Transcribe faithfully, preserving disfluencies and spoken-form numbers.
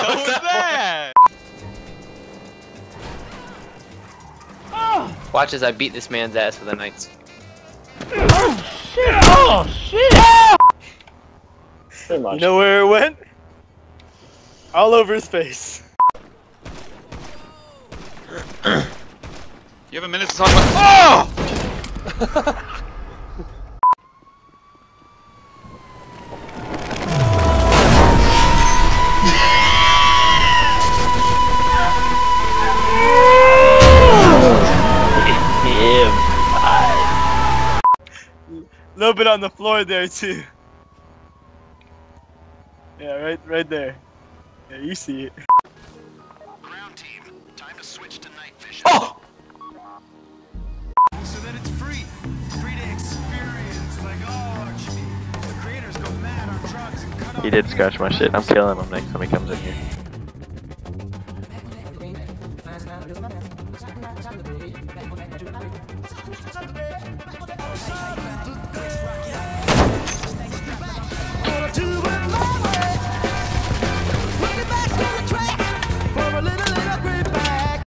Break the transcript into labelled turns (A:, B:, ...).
A: What was that?
B: Watch as I beat this man's ass with a knight.
C: Oh shit! Oh shit!
D: You know where it went? All over his face.
A: You have a minute to talk about. Oh!
D: A little bit on the floor there too. Yeah, right, right there. Yeah, you see it.
E: Ground team, time to switch to night vision.
A: Oh!
E: So that it's free, free to experience. Like, oh, the creators go mad on drugs and cut off.
C: He did scratch my shit. I'm killing him next time he comes in here.